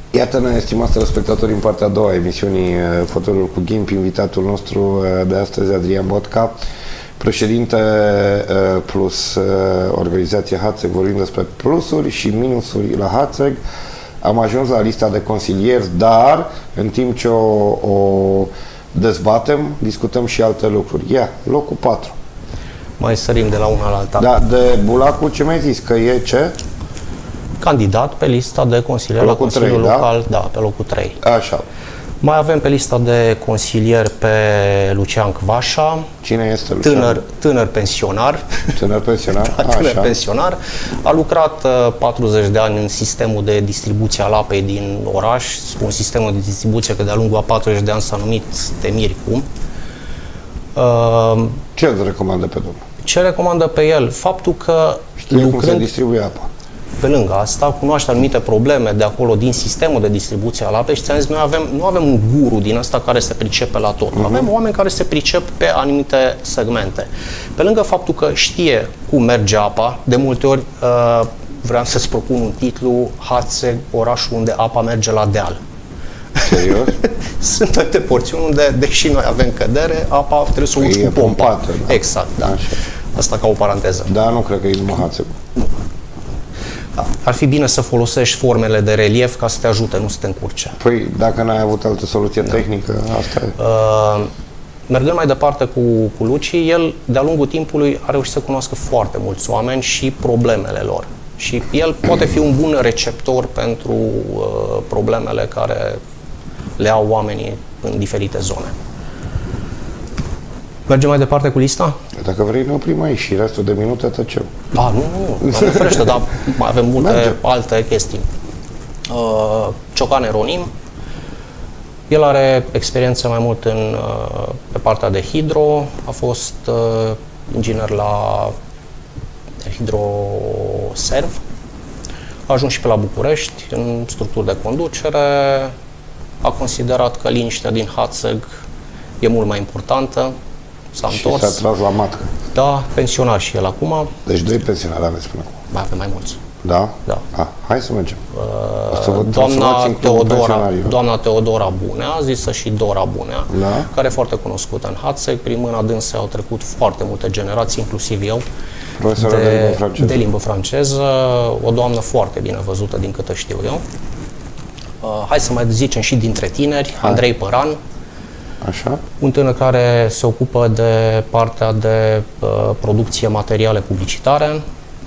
Iată-ne, estimați telespectatori, în partea a doua a emisiunii Fotoliul cu Ghimp, invitatul nostru de astăzi, Adrian Botca, președinte plus organizația HATSEG. Vorbim despre plusuri și minusuri la HATSEG. Am ajuns la lista de consilieri, dar în timp ce o dezbatem, discutăm și alte lucruri. Locul 4. Mai sărim de la una la alta. Da, de Bulacu, ce mi-ai zis? Că e ce? Candidat pe lista de consilieri la Consiliul Local, da, pe locul 3. Așa. Mai avem pe lista de consilieri pe Lucian Cvașa. Cine este Lucian? Tânăr pensionar. Tânăr pensionar? Da, tânăr pensionar. A lucrat 40 de ani în sistemul de distribuție al apei din oraș. Spun sistemul de distribuție că de-a lungul a 40 de ani s-a numit Temiri cum. Ce îți recomandă pe domnul? Ce recomandă pe el? Faptul că știe cum se distribuie apa. Pe lângă asta, cunoaște anumite probleme de acolo din sistemul de distribuție al apei și ți-am zis, noi nu avem un guru din ăsta care se pricepe la tot. Avem oameni care se pricep pe anumite segmente. Pe lângă faptul că știe cum merge apa, de multe ori vreau să-ți propun un titlu, HATSEG, orașul unde apa merge la deal. Serios? Sunt toate porțiuni unde, deși noi avem cădere, apa trebuie să o uci cu pompa. Da. Exact, da. Așa. Asta ca o paranteză. Da, nu cred că e numai HATSEG. Nu. Da. Ar fi bine să folosești formele de relief ca să te ajute, nu să te încurce. Păi, dacă n-ai avut altă soluție tehnică, asta e. Mergând mai departe cu Luci, el, de-a lungul timpului, a reușit să cunoască foarte mulți oameni și problemele lor. Și el poate fi un bun receptor pentru problemele care le au oamenii în diferite zone. Mergem mai departe cu lista? Dacă vrei, ne oprim aici și restul de minute tăcem. Da, nu ferește, dar mai avem multe alte chestii. Ciocan Eronim, el are experiență mai mult pe partea de hidro, a fost inginer la Hidroserv, a ajuns și pe la București în structuri de conducere, a considerat că liniștea din HATSEG e mult mai importantă, s-a întors. Și s-a tras la matcă. Da, pensionar și el acum. Deci 2 pensionari aveți până acum. Mai avem mai mulți. Da? Da. Hai să mergem. Doamna Teodora Bunea, zisă și Dora Bunea, da? care e foarte cunoscută în HATSEG. Prin mâna dânsă au trecut foarte multe generații, inclusiv eu, de limbă franceză. O doamnă foarte bine văzută, din câte știu eu. Hai să mai zicem și dintre tineri, Andrei Păran. Așa. Un tânăr care se ocupă de partea de producție materiale publicitare.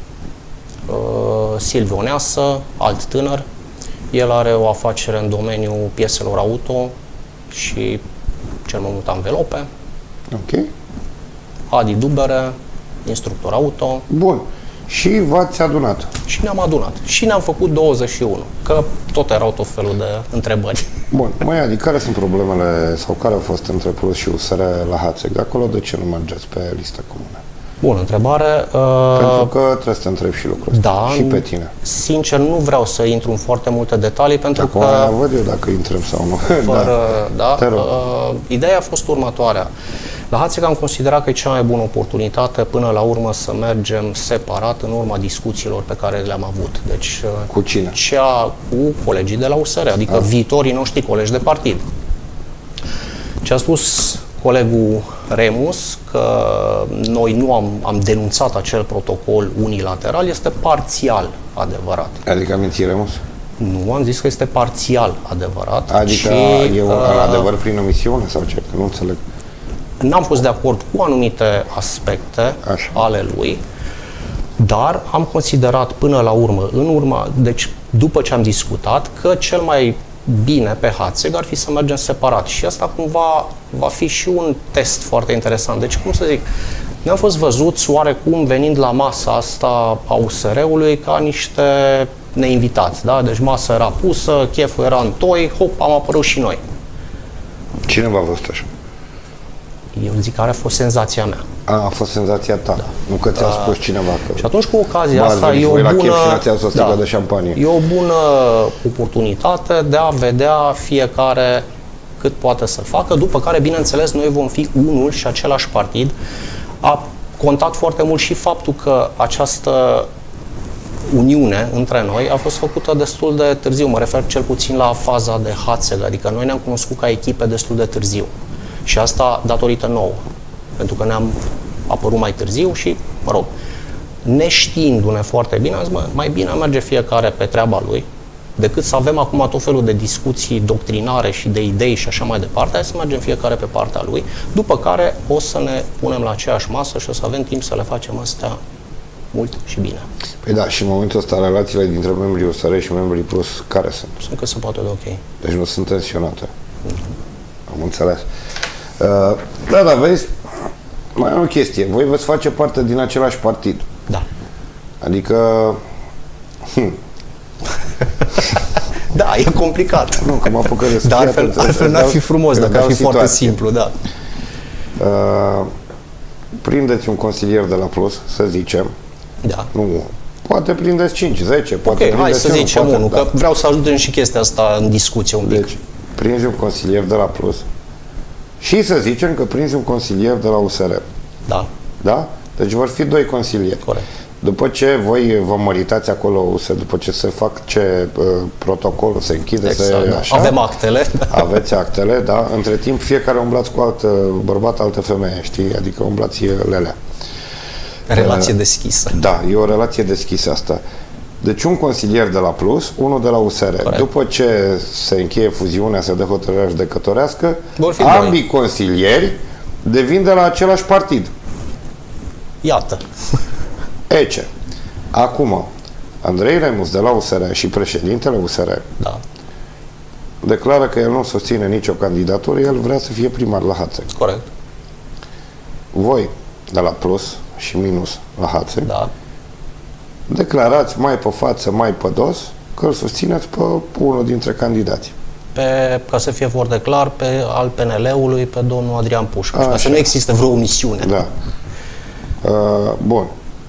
Silviu Oneasă, alt tânăr. El are o afacere în domeniul pieselor auto și cel mai mult anvelope. Ok. Adi Dubere, instructor auto. Bun. Și v-ați adunat. Și ne-am adunat. Și ne-am făcut 21. Că tot erau tot felul de întrebări. Bun. Măi, Adi, care sunt problemele sau care au fost între Plus și USR la HATSEG? De acolo de ce nu mergeți pe listă comună? Bună întrebare. Pentru că trebuie să te întreb și lucrul ăsta. Da, și pe tine. Sincer, nu vreau să intru în foarte multe detalii, pentru acum că... văd eu dacă intrăm sau nu. Ideea a fost următoarea. La HATSEG am considerat că e cea mai bună oportunitate până la urmă să mergem separat în urma discuțiilor pe care le-am avut. Deci, cu cine? Cu colegii de la USR, adică viitorii noștri colegi de partid. Ce a spus colegul Remus, că noi nu am denunțat acel protocol unilateral, este parțial adevărat. Adică minții Remus? Nu, am zis că este parțial adevărat. Adică e un adevăr prin omisiune sau ce? Că nu înțeleg. N-am fost de acord cu anumite aspecte ale lui, dar am considerat până la urmă, deci după ce am discutat, că cel mai bine pe HATSEG ar fi să mergem separat. Și asta cumva va fi și un test foarte interesant. Deci, cum să zic, ne-am fost văzuți oarecum venind la masa asta a USR-ului ca niște neinvitați, da? Deci masa era pusă, cheful era în toi, hop, am apărut și noi. Cine v-a văzut așa? Eu zic care a fost senzația mea. A fost senzația ta, nu că ți-a spus cineva că... Și atunci, cu ocazia asta, e o bună oportunitate de a vedea fiecare cât poate să facă, după care, bineînțeles, noi vom fi unul și același partid. A contat foarte mult și faptul că această uniune între noi a fost făcută destul de târziu. Mă refer cel puțin la faza de Hatzeg, adică noi ne-am cunoscut ca echipe destul de târziu. Și asta datorită nouă, pentru că ne-am apărut mai târziu și, mă rog, neștiindu-ne foarte bine, am zis, mai bine merge fiecare pe treaba lui, decât să avem acum tot felul de discuții doctrinare și de idei și așa mai departe, hai să mergem fiecare pe partea lui, după care o să ne punem la aceeași masă și o să avem timp să le facem astea mult și bine. Păi da, și în momentul ăsta relațiile dintre membrii USR și membrii Plus care sunt? Sunt cât se poate de ok. Deci nu sunt tensionate. Am înțeles. Da, vezi, mai am o chestie. Voi veți face parte din același partid. Da. Adică... Da, e complicat. Nu, că mă apucă de dar altfel n-ar fi frumos, dacă ar fi foarte simplu, da. Prindeți un consilier de la Plus, să zicem. Da. Nu, poate prindeți 5, 10, poate prindeți hai să zicem unul, da. Că vreau să ajungem și chestia asta în discuție un pic. Deci, prinzi un consilier de la Plus și să zicem că prinzi un consilier de la USR. Da. Da? Deci vor fi 2 consilieri. Corect. După ce voi vă măritați acolo, după ce se fac protocolul, se închide, exact, da. așa, avem actele. Aveți actele, da? Între timp fiecare umblați cu alt bărbat, altă femeie, știi? Adică umblați lelea. Relație deschisă. Da, e o relație deschisă asta. Deci un consilier de la Plus, unul de la USR. Corect. După ce se încheie fuziunea, se dă hotărârea judecătorească, ambii consilieri devin de la același partid. Iată. Ece. Acum, Andrei Remus de la USR și președintele USR da. declară că el nu susține nicio candidatură, el vrea să fie primar la Hatzeg. Corect. Voi, de la Plus și Minus la Hatzeg, da. declarați mai pe față, mai pe dos, că îl susțineți pe unul dintre candidați. Ca să fie foarte clar, pe al PNL-ului, pe domnul Adrian Pușcaș, ca să nu existe vreo omisiune. Da. Bun.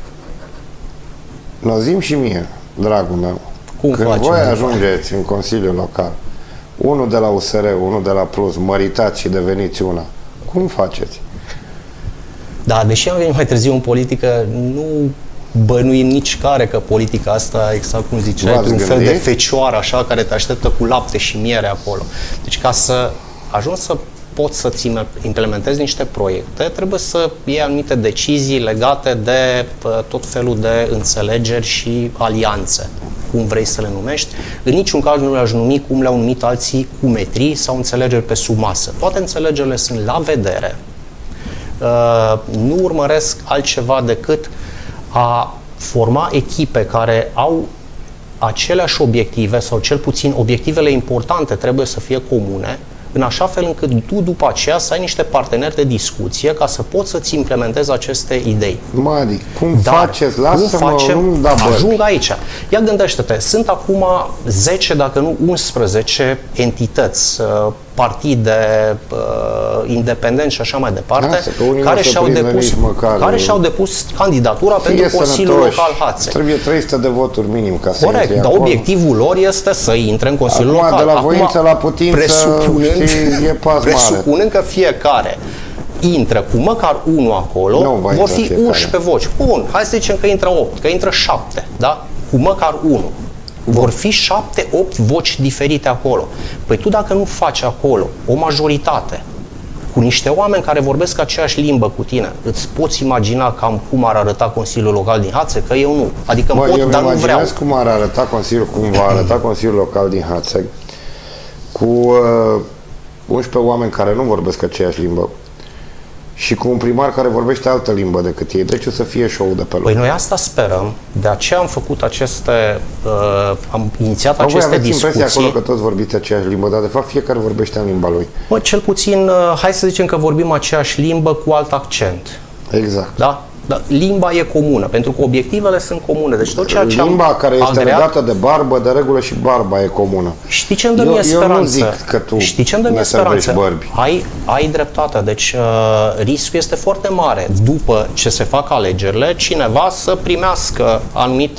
Zi-mi și mie, dragul meu, când voi ajungeți în Consiliul Local, unul de la USR, unul de la Plus, măritați și deveniți una, cum faceți? Da, deși am venit mai târziu în politică, nu bănuim nici care că politica asta, exact cum ziceai, un fel de fecioară așa, care te așteptă cu lapte și miere acolo. Deci ca să ajungi să poți să-ți implementezi niște proiecte, trebuie să iei anumite decizii legate de tot felul de înțelegeri și alianțe, cum vrei să le numești. În niciun caz nu le-aș numi cum le-au numit alții, cumetrii sau înțelegeri pe sub masă. Toate înțelegerile sunt la vedere. Nu urmăresc altceva decât a forma echipe care au aceleași obiective sau cel puțin obiectivele importante trebuie să fie comune, în așa fel încât tu după aceea să ai niște parteneri de discuție ca să poți să-ți implementezi aceste idei. Madi, cum faceți? Lasă-mă, nu da bărbi. Ajung aici. Ia gândește-te, sunt acum 10, dacă nu 11 entități, partide, independenți și așa mai departe, care și-au depus candidatura pentru Consiliul Local Hatzeg. Trebuie 300 de voturi minim ca să corect, dar obiectivul lor este să intre în Consiliul Local. De la voință la putință, presupunând că fiecare intră cu măcar unul acolo, vor fi 11 voci. Bun, hai să zicem că intră 8, că intră 7, da? Cu măcar unul. Vor fi 7-8 voci diferite acolo. Păi tu dacă nu faci acolo o majoritate cu niște oameni care vorbesc aceeași limbă cu tine, îți poți imagina cam cum ar arăta Consiliul Local din Hatzeg? Că eu nu. Adică pot, dar nu vreau. Cum ar arăta cum va arăta Consiliul Local din Hatzeg cu 11 oameni care nu vorbesc aceeași limbă și cu un primar care vorbește altă limbă decât ei. Deci o să fie show-ul de pe loc. Păi noi asta sperăm, de aceea am făcut am inițiat aceste discuții. Impresia acolo că toți vorbiți aceeași limbă, dar de fapt fiecare vorbește în limba lui. Bă, cel puțin, hai să zicem că vorbim aceeași limbă cu alt accent. Exact. Da? Dar limba e comună, pentru că obiectivele sunt comune. Deci tot ceea ce limba care este legată de barbă, de regulă și barba e comună. Știi ce îmi dă mie speranță? Eu nu zic că tu ne servești bărbi. Ai dreptate. Deci riscul este foarte mare. După ce se fac alegerile, cineva să primească anumite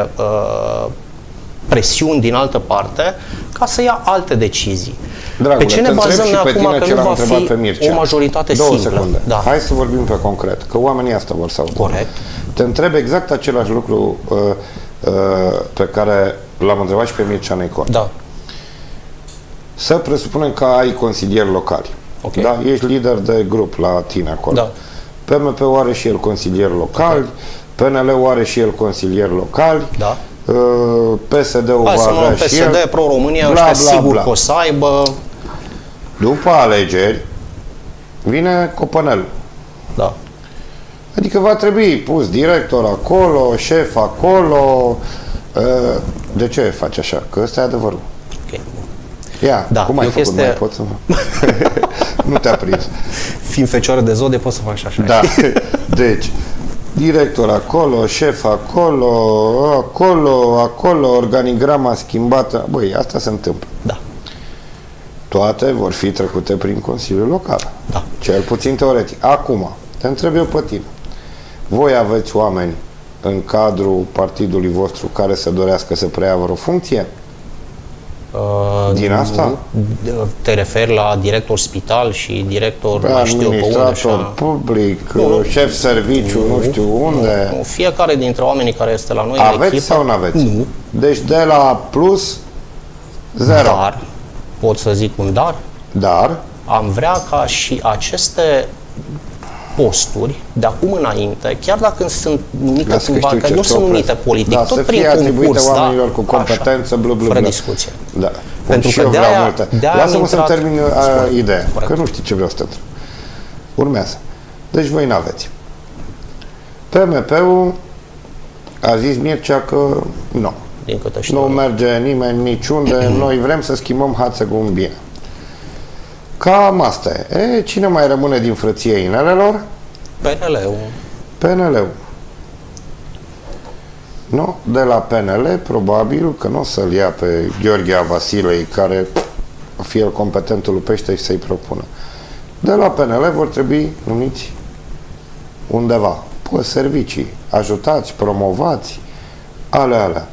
presiuni din altă parte ca să ia alte decizii. Dragule, pe ce ne bazăm noi acum că nu va fi o majoritate simplă? Secunde. Da. Hai să vorbim pe concret, că oamenii asta vor să audă. Corect. Te întreb exact același lucru pe care l-am întrebat și pe Mircea Necon. Da. Să presupunem că ai consilieri locali. Okay. Da? Ești lider de grup la tine acolo. Da. PMP-ul are și el consilieri locali, PNL-ul are și el consilieri locali, Da. PSD-ul va Hai avea să și el. PSD, Pro-România, bla, ăștia bla, sigur bla. că o să aibă. După alegeri vine Copănel. Da. Adică va trebui pus director acolo, șef acolo. De ce faci așa? Că ăsta e adevărul. Ok. Ia, Da, cum ai e o făcut? chestie- Mai poți să nu te-a prins. Fiind fecioară de zodie, poți să faci așa. Da. Deci, director acolo, șef acolo, organigrama schimbată. Băi, asta se întâmplă. Da. Toate vor fi trecute prin Consiliul Local. Da. Cel puțin teoretic. Acum, te întreb eu pe tine. Voi aveți oameni în cadrul partidului vostru care să dorească să preia vreo funcție? Din asta? Te referi la director spital și director, mai știu eu pe unde, Administrator așa. public, Nu. șef serviciu, nu știu unde. Nu, fiecare dintre oamenii care este la noi în Aveți echipă, sau nu aveți? Nu. Deci de la plus, zero. Dar, pot să zic un dar, Dar, am vrea ca și aceste posturi, de acum înainte, chiar dacă sunt numite Lasă că cumva, știu că ce nu te sunt numite opresc. politic, Da, tot să prin fie atribuite concurs, oamenilor da? cu competență, Așa, bla, bla, fără bla. discuție. da. Pentru și că eu vreau de-aia- multe. de-aia Lasă-mă am să-mi intrat- termin Spune. ideea, Corect. că nu știu ce vreau să te întreb. Urmează. Deci voi n-aveți. PMP-ul a zis Mircea că nu. Din câte știu. Nu merge nimeni niciunde, noi vrem să schimbăm Hațegul în bine. Cam asta e. Cine mai rămâne din frăția inelelor? PNL-ul. PNL-ul. Nu, de la PNL probabil că nu o să-l ia pe Gheorghe Vasilei, care o fi el competentul lupește și să-i propună. De la PNL vor trebui numiți undeva, pe servicii, ajutați, promovați, alea.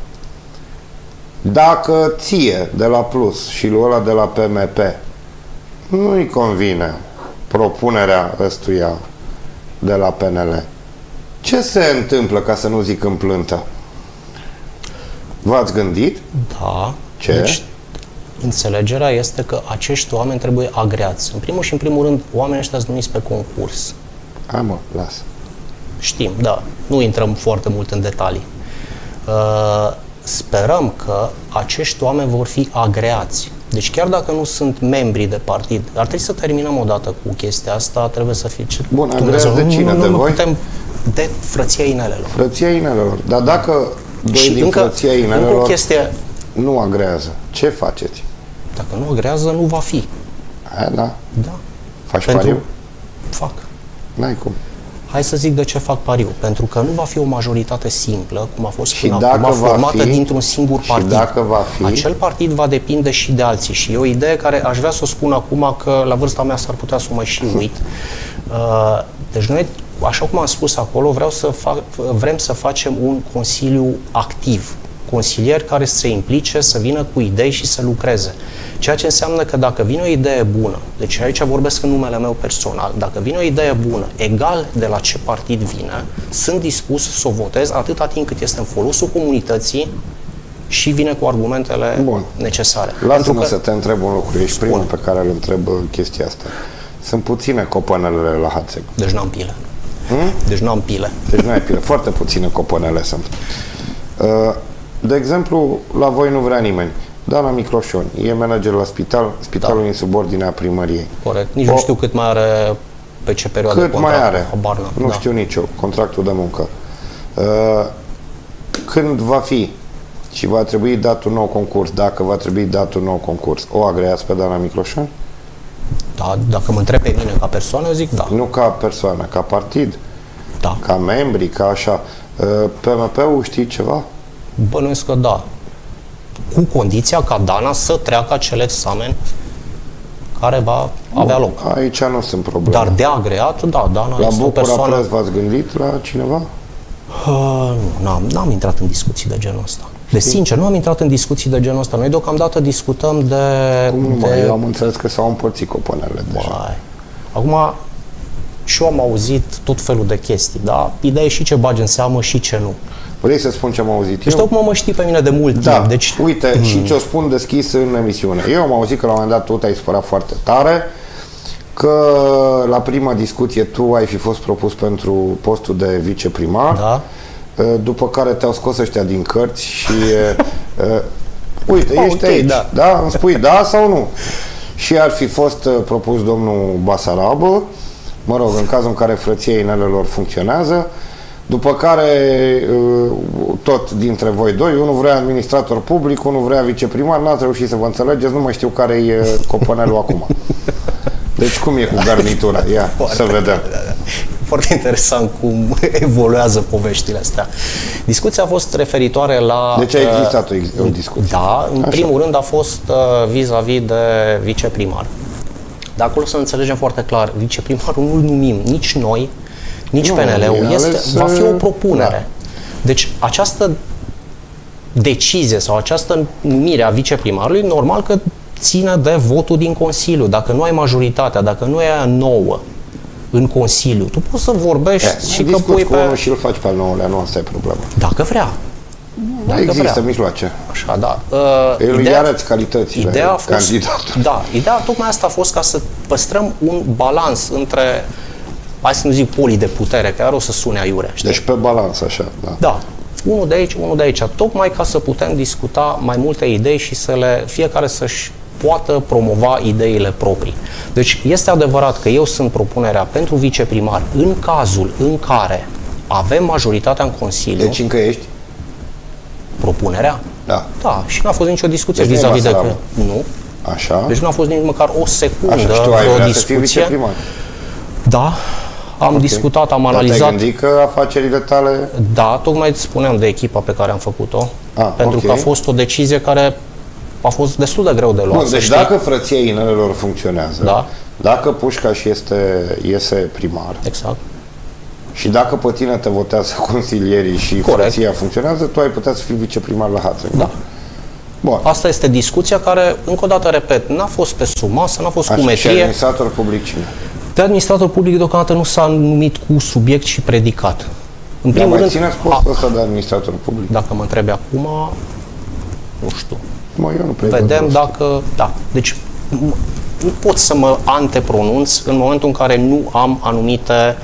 Dacă ție de la Plus și lui ăla de la PMP nu-i convine propunerea ăstuia de la PNL, ce se întâmplă, ca să nu zic în plântă? V-ați gândit? Da. Ce? Deci, înțelegerea este că acești oameni trebuie agreați. În primul și în primul rând, oamenii ăștia sunt numiți pe concurs. Hai mă, lasă. Știm, da. Nu intrăm foarte mult în detalii. Sperăm că acești oameni vor fi agreați. Deci chiar dacă nu sunt membri de partid, ar trebui să terminăm odată cu chestia asta, trebuie să fie... Bun, Dumnezeu, agreați de cine? De nu voi? putem de frăția inelelor. Frăția inelelor. Dar dacă doi Și din frăția încă o inelelor chestie, nu agrează, ce faceți? dacă nu agrează, nu va fi. Aia, da. Da. Faci Pentru- pariu? Fac. N-ai cum. Hai să zic de ce fac pariu. Pentru că nu va fi o majoritate simplă, cum a fost Și până dacă acum, va formată fi- dintr-un singur și partid. dacă va fi- Acel partid va depinde și de alții. Și e o idee care aș vrea să o spun acum, că la vârsta mea s-ar putea să o mai și uit. Deci noi, așa cum am spus acolo, vrem să facem un consiliu activ. Consilieri care să se implice, să vină cu idei și să lucreze. Ceea ce înseamnă că dacă vine o idee bună, deci aici vorbesc în numele meu personal, dacă vine o idee bună, egal de la ce partid vine, sunt dispus să o votez atâta timp cât este în folosul comunității și vine cu argumentele Bun. necesare. Lasă-mă să te întreb un lucru. Ești primul pe care îl întreb chestia asta. Sunt puține copănelele la Hațeg. Deci n-am pile. Deci n-am pile. Deci nu ai pile. Foarte puține copănele sunt. De exemplu, la voi nu vrea nimeni. Dana Micloșoni e manager la spitalul în subordinea primăriei. Corect. Nici nu știu cât mai are pe ce perioadă Cât mai contract. are? Habar n-am. Nu Da. știu nici eu, contractul de muncă. Când va fi și va trebui dat un nou concurs, dacă va trebui dat un nou concurs, o agreați pe Dana Micloșani? Da, dacă mă întreb pe mine ca persoană, eu zic da. Nu ca persoană, ca partid, Da. ca membri, ca așa. PMP-ul știi ceva? Bănuiesc că da. Cu condiția ca Dana să treacă acel examen care va avea loc. Aici nu sunt probleme. Dar de agreat, da, Dana La este o Bucura persoană... Press v-ați gândit la cineva? Nu, n-am intrat în discuții de genul ăsta. De sincer, nu am intrat în discuții de genul ăsta. Noi deocamdată discutăm de... Cum nu mai? Eu am înțeles că s-au împărțit copanele deja. Băi. Acum, și eu am auzit tot felul de chestii, da? Ideea e și ce bagi în seamă și ce nu. Vrei să spun ce am auzit Deci eu? tocmai mă știi pe mine de mult timp. Deci... Uite, și ți-o spun deschis în emisiune. Eu am auzit că la un moment dat tu te-ai spărat foarte tare, că la prima discuție tu ai fi fost propus pentru postul de viceprimar, Da. După care te-au scos ăștia din cărți și uite, ești ok, aici, da. da? Îmi spui da sau nu? Și ar fi fost propus domnul Basarabă, mă rog, în cazul în care frăția inelelor funcționează, după care tot dintre voi doi, unul vrea administrator public, unul vrea viceprimar, n-ați reușit să vă înțelegeți, nu mai știu care e coponelul acum. Deci cum e cu garnitura? Ia, să vedem. Foarte interesant cum evoluează poveștile astea. Discuția a fost referitoare la... Deci a existat o discuție. Da, în Așa. primul rând a fost vis-a-vis de viceprimar. Dar acolo să înțelegem foarte clar, viceprimarul nu-l numim nici noi, nici Nu, PNL-ul, va fi o propunere. Da. Deci această decizie sau această numire a viceprimarului, normal că ține de votul din Consiliu. Dacă nu ai majoritatea, dacă nu e aia nouă în Consiliu, tu poți să vorbești și că pui cu unul și îl faci pe al nouălea, nu asta e problema. Dacă vrea. Da, există mijloace. Așa, da. Îi arăți calitățile candidatului. Da, ideea tocmai asta a fost ca să păstrăm un balans între, hai să nu zic poli de putere, că iar o să sune aiurea, știi? Deci pe balans, așa, da. Da. Unul de aici, unul de aici. Tocmai ca să putem discuta mai multe idei și fiecare să-și poată promova ideile proprii. Deci este adevărat că eu sunt propunerea pentru viceprimar în cazul în care avem majoritatea în Consiliu. Deci încă ești? Propunerea? Da. Da, și n-a fost nicio discuție Deci vis-a-vis de că... Nu. Așa. Deci nu a fost nici măcar o secundă Așa, și tu ai vreo vrea să fii discuție. viceprimar. Da, am discutat, am analizat. Dar te-ai gândit că afacerile tale... Da, tocmai îți spuneam de echipa pe care am făcut-o. Pentru că a fost o decizie care a fost destul de greu de luat. Bun, deci dacă frăția inelelor funcționează, Da. dacă Pușcaș iese primar, Exact. și dacă pe tine te votează consilierii și frăția funcționează, tu ai putea să fii viceprimar la Hațeg. Da. Bun. Asta este discuția care, încă o dată repet, n-a fost pe sub masă, n-a fost cu Și metrie. administrator public cine? De administrator public deocamdată nu s-a numit cu subiect și predicat. În primul rând, țineți postul ăsta de administrator public? dacă mă întrebi acum, nu știu. Eu nu Vedem dacă... Da. Deci nu pot să mă antepronunț în momentul în care nu am anumite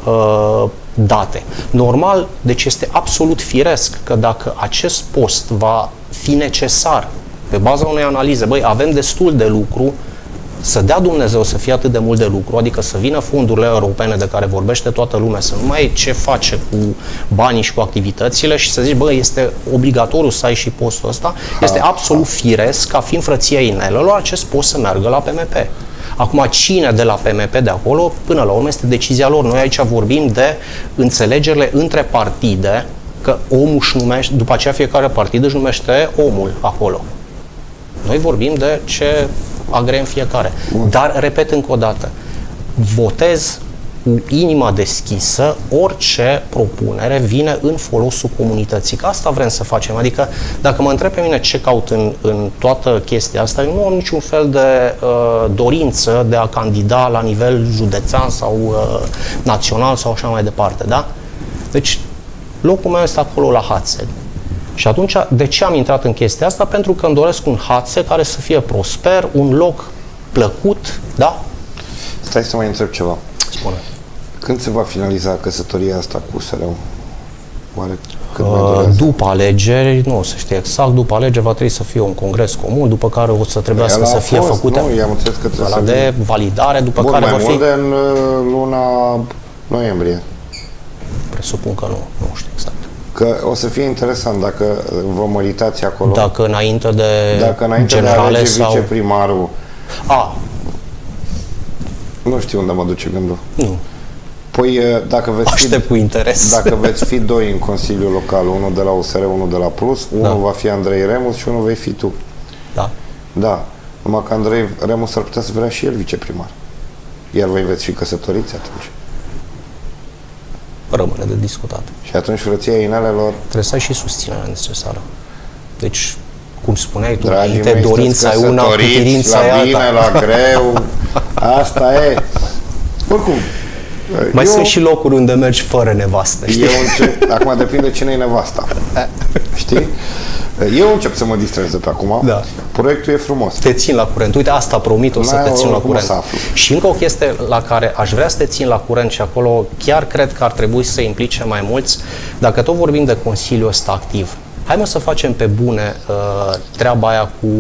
date. Normal, deci este absolut firesc că dacă acest post va fi necesar pe baza unei analize, băi, avem destul de lucru, să dea Dumnezeu să fie atât de mult de lucru, adică să vină fondurile europene de care vorbește toată lumea, să nu mai e ce face cu banii și cu activitățile și să zici, bă, este obligatoriu să ai și postul ăsta, este absolut firesc ca fiind frăția inelelor acest post să meargă la PMP. Acum, cine de la PMP de acolo, până la urmă, este decizia lor. Noi aici vorbim de înțelegerile între partide, că omul își numește, după aceea fiecare partid își numește omul acolo. Noi vorbim de ce agreem fiecare. Dar, repet încă o dată, votez cu inima deschisă orice propunere vine în folosul comunității. Că asta vrem să facem. Adică, dacă mă întreb pe mine ce caut în toată chestia asta, eu nu am niciun fel de dorință de a candida la nivel județean sau național sau așa mai departe. Da? Deci, locul meu este acolo la Hațeg. Și atunci, de ce am intrat în chestia asta? Pentru că îmi doresc un Hațeg care să fie prosper, un loc plăcut, da? Stai să mai întreb ceva. Spune. Când se va finaliza căsătoria asta cu SRU? Oare cât după alegeri, nu o să știu exact, după alegeri va trebui să fie un congres comun, după care o să trebuiască să fie făcute de validare, după care va fi... mai mult de în luna noiembrie. Presupun că nu știu exact. Că o să fie interesant dacă vă măritați acolo. Dacă înainte de generale de alege sau... viceprimarul. Nu știu unde mă duce gândul. Nu. Păi dacă veți cu interes. Dacă veți fi doi în Consiliul Local, unul de la USR, unul de la Plus, unul va fi Andrei Remus și unul vei fi tu. Da. Da. Numai că Andrei Remus ar putea să vrea și el viceprimar. Iar voi veți fi căsătoriți atunci. Rămâne de discutat. Și atunci frăția inelelor... Trebuie să ai și susținerea necesară. Deci, cum spuneai tu, înainte, dorința e una, putința e alta. La bine, la greu, asta e. Oricum, Mai sunt și locuri unde mergi fără nevastă, știi? Acum depinde cine e nevasta. Știi? Eu încep să mă distrez de pe acum. Da. Proiectul e frumos. Te țin la curent. Uite, asta promit, o să te țin la curent. Și încă o chestie la care aș vrea să te țin la curent și acolo chiar cred că ar trebui să implice mai mulți. Dacă tot vorbim de Consiliul ăsta activ, hai mă să facem pe bune treaba aia cu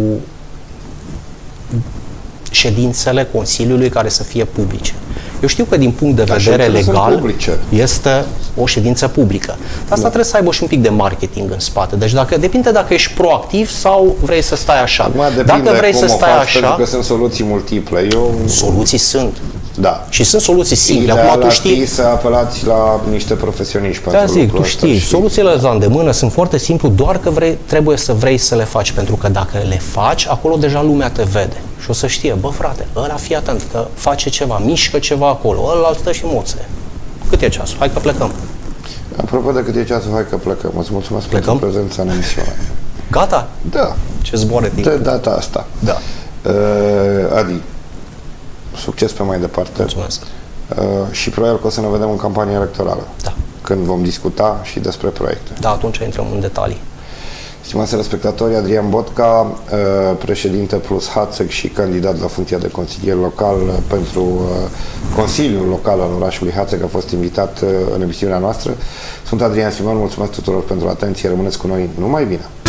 ședințele Consiliului care să fie publice. Eu știu că din punct de vedere legal este o ședință publică. Dar asta trebuie să aibă și un pic de marketing în spate. Deci depinde dacă ești proactiv sau vrei să stai așa. Dacă vrei să stai așa... Pentru că sunt soluții multiple. Soluții sunt. Da. Și sunt soluții simple. Acum tu știi să apelați la niște profesioniști pentru zic, tu știi, soluțiile la îndemână sunt foarte simplu, doar că trebuie să vrei să le faci, pentru că dacă le faci, acolo deja lumea te vede. Și o să știe, bă frate, ăla fii atent, că face ceva, mișcă ceva acolo, ăla stă și moțe. Cât e ceasul? Hai că plecăm. Apropo de cât e ceasul, hai că plecăm. Îți mulțumesc pentru prezența în emisiune. Gata? Da. Ce zboare timpul. De data asta. Da. Adi, succes pe mai departe. Mulțumesc. Și probabil că o să ne vedem în campania electorală. Da. Când vom discuta și despre proiecte. Da, atunci intrăm în detalii. Stimați telespectatori, Adrian Botca, președinte plus HATSEC și candidat la funcția de consilier local pentru Consiliul Local al orașului HATSEC, a fost invitat în emisiunea noastră. Sunt Adrian Simon, mulțumesc tuturor pentru atenție, rămâneți cu noi, numai bine!